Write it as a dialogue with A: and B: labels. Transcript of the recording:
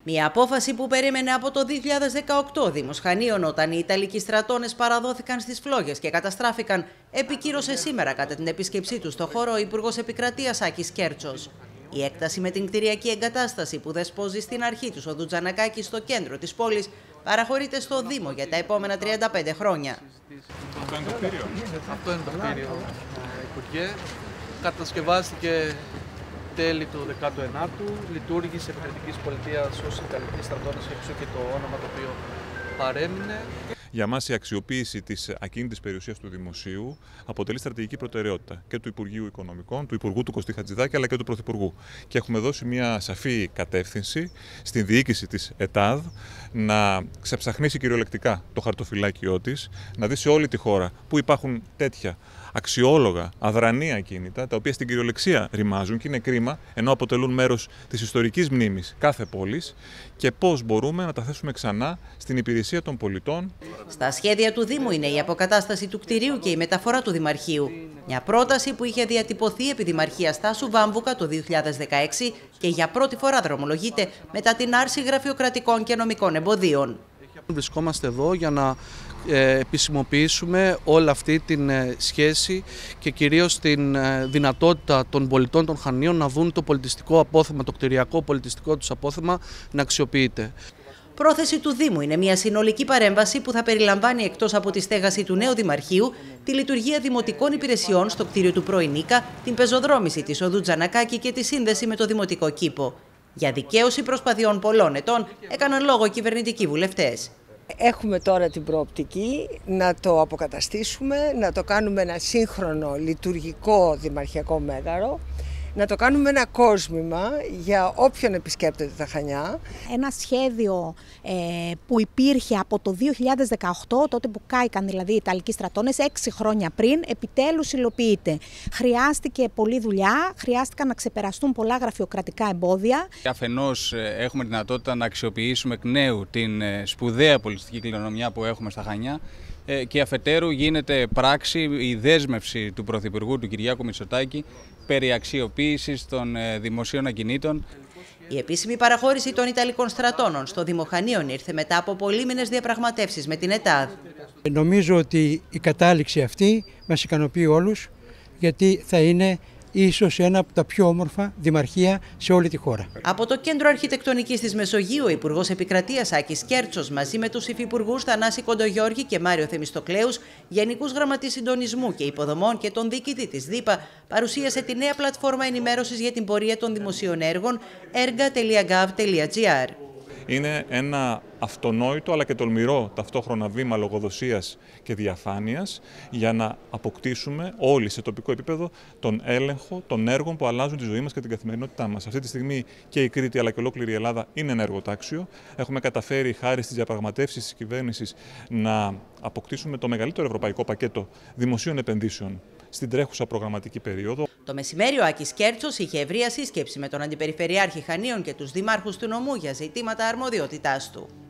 A: Μια απόφαση που περίμενε από το 2018 ο Δήμος Χανίων, όταν οι Ιταλικοί στρατώνες παραδόθηκαν στις φλόγες και καταστράφηκαν, επικύρωσε σήμερα κατά την επίσκεψή του στο χώρο ο Υπουργός Επικρατείας Άκης Κέρτσος. Η έκταση με την κτηριακή εγκατάσταση που δεσπόζει στην αρχή του οδού Τζανακάκη στο κέντρο της πόλης παραχωρείται στο Δήμο για τα επόμενα 35 χρόνια.
B: Αυτό είναι το κτίριο.
C: Αυτό είναι το κτίριο, Υπουργέ. Κατασκευάστηκε τέλη του 19ου, λειτουργήσε επί κριτικής πολιτείας ως Ιταλική στρατώνες, έξω και το όνομα το οποίο παρέμεινε.
B: Για μας η αξιοποίηση της ακίνητης περιουσίας του Δημοσίου αποτελεί στρατηγική προτεραιότητα και του Υπουργείου Οικονομικών, του Υπουργού του Κωστή Χατζηδάκη, αλλά και του Πρωθυπουργού. Και έχουμε δώσει μια σαφή κατεύθυνση στην διοίκηση της ΕΤΑΔ να ξεψαχνίσει κυριολεκτικά το χαρτοφυλάκιό της, να δει σε όλη τη χώρα που υπάρχουν τέτοια αξιόλογα, αδρανή ακίνητα, τα οποία στην κυριολεξία ρημάζουν και είναι κρίμα, ενώ αποτελούν μέρος της ιστορικής μνήμης κάθε πόλης, και πώς μπορούμε να τα θέσουμε ξανά στην υπηρεσία των πολιτών.
A: Στα σχέδια του Δήμου είναι η αποκατάσταση του κτηρίου και η μεταφορά του Δημαρχείου. Μια πρόταση που είχε διατυπωθεί επί Δημαρχίας Τάσου Βάμβουκα το 2016 και για πρώτη φορά δρομολογείται μετά την άρση γραφειοκρατικών και νομικών εμποδίων.
C: Βρισκόμαστε εδώ για να επισημοποιήσουμε όλη αυτή την σχέση και κυρίως την δυνατότητα των πολιτών των Χανίων να δουν το πολιτιστικό απόθεμα, το κτηριακό πολιτιστικό τους απόθεμα να αξιοποιείται.
A: Πρόθεση του Δήμου είναι μια συνολική παρέμβαση που θα περιλαμβάνει, εκτός από τη στέγαση του νέου Δημαρχείου, τη λειτουργία δημοτικών υπηρεσιών στο κτίριο του πρώην Ίκα, την πεζοδρόμηση της οδού Τζανακάκη και τη σύνδεση με το δημοτικό κήπο. Για δικαίωση προσπαθειών πολλών ετών έκαναν λόγο κυβερνητικοί βουλευτές.
D: Έχουμε τώρα την προοπτική να το αποκαταστήσουμε, να το κάνουμε ένα σύγχρονο λειτουργικό δημαρχιακό μέγαρο, να το κάνουμε ένα κόσμημα για όποιον επισκέπτεται τα Χανιά.
E: Ένα σχέδιο που υπήρχε από το 2018, τότε που κάηκαν δηλαδή οι Ιταλικοί στρατώνες, 6 χρόνια πριν, επιτέλους υλοποιείται. Χρειάστηκε πολλή δουλειά, χρειάστηκαν να ξεπεραστούν πολλά γραφειοκρατικά εμπόδια.
F: Αφενός έχουμε δυνατότητα να αξιοποιήσουμε εκ νέου την σπουδαία πολιτιστική κληρονομιά που έχουμε στα Χανιά, και αφετέρου γίνεται πράξη η δέσμευση του Πρωθυπουργού, του Κυριάκου Μητσοτάκη, περί αξιοποίησης των δημοσίων ακινήτων.
A: Η επίσημη παραχώρηση των Ιταλικών στρατώνων στο Δήμο Χανίων ήρθε μετά από πολύμηνες διαπραγματεύσεις με την ΕΤΑΔ.
G: Νομίζω ότι η κατάληξη αυτή μας ικανοποιεί όλους, γιατί θα είναι ίσως ένα από τα πιο όμορφα δημαρχία σε όλη τη χώρα.
A: Από το Κέντρο Αρχιτεκτονικής της Μεσογείου, ο Υπουργός Επικρατείας Άκης Κέρτσος, μαζί με τους υφυπουργούς Θανάση Κοντογιώργη και Μάριο Θεμιστοκλέους, Γενικούς Γραμματείς Συντονισμού και Υποδομών και τον διοικητή της ΔΥΠΑ, παρουσίασε τη νέα πλατφόρμα ενημέρωσης για την πορεία των δημοσίων έργων erga.gov.gr.
B: Είναι ένα αυτονόητο αλλά και τολμηρό ταυτόχρονα βήμα λογοδοσίας και διαφάνειας για να αποκτήσουμε όλοι σε τοπικό επίπεδο τον έλεγχο των έργων που αλλάζουν τη ζωή μας και την καθημερινότητά μας. Αυτή τη στιγμή και η Κρήτη αλλά και ολόκληρη η Ελλάδα είναι ένα εργοτάξιο. Έχουμε καταφέρει χάρη στις διαπραγματεύσεις της κυβέρνησης να αποκτήσουμε το μεγαλύτερο ευρωπαϊκό πακέτο δημοσίων επενδύσεων στην τρέχουσα προγραμματική περίοδο.
A: Το μεσημέρι ο Άκης Κέρτσος είχε ευρεία σύσκεψη με τον Αντιπεριφερειάρχη Χανίων και τους δημάρχους του νομού για ζητήματα αρμοδιότητάς του.